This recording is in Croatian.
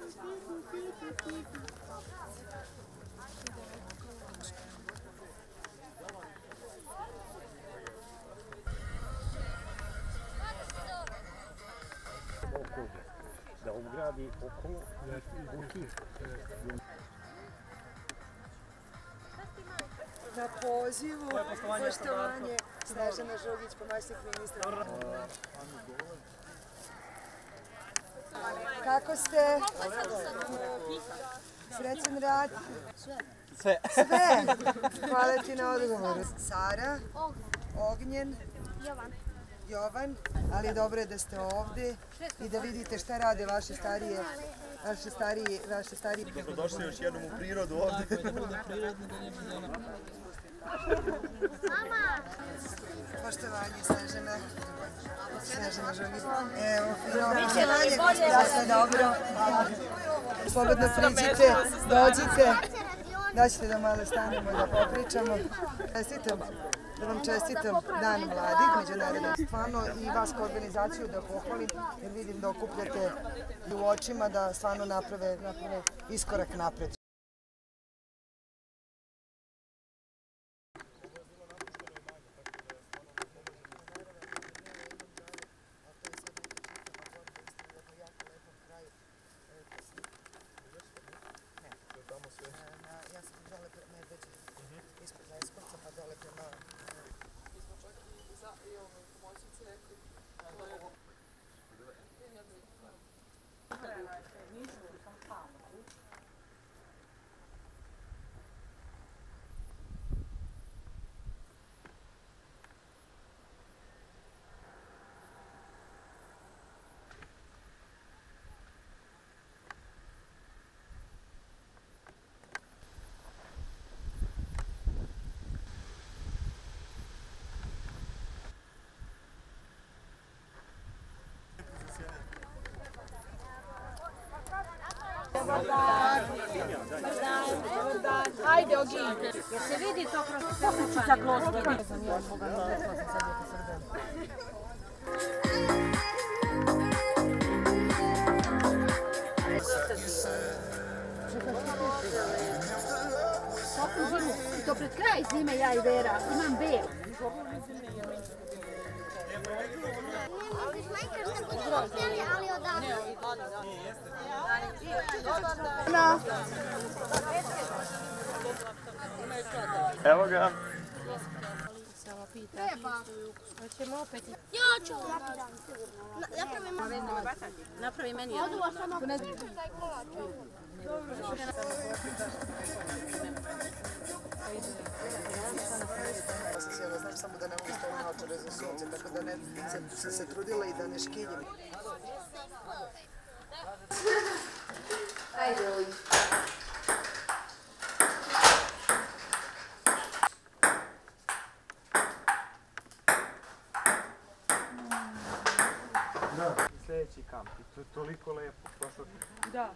Da ugradi okolo buki. Na pozivu, poštovanje, Snežana Žugić, pomoćnik ministra. Kako ste? Srećan rad? Sve. Sve? Hvala ti na odgovoru. Sara? Ognjen? Jovan, ali dobro je da ste ovdje i da vidite šta rade vaše starije. Dobrodošli još jednom u prirodu ovdje. Poštovanje, Snežana. Snežana Žugić. Evo, poštovanje, jasno, dobro. Slobodno priđite, dođite. Daćete da malo stanemo da popričamo. Da vam čestitam Dan mladih, međunarodnog. Stvarno i vas kao organizaciju da pohvalim, jer vidim da okupljate u očima da stvarno naprave iskorak napred. Ja sam dole prema Medveđe, ispod Leskovca, pa dole prema... Mi smo čak i pomoćnice rekli... Dobar dan. Ajde, Ogi. Jer se vidi to kroz kućica kloska. Svaku zimu, i to pred kraj zime ja i Vera, imam bel. Ali odavno. Evo ga. Hoćemo opet. Ja ću. Napravi meni jednu. Ja sam sjela, znam samo da ne mogu staviti naočare za sunce, tako da sam se trudila i da ne škiljim. Ajde, Ogi. Sljedeći kamp, i to je toliko lepo. Da.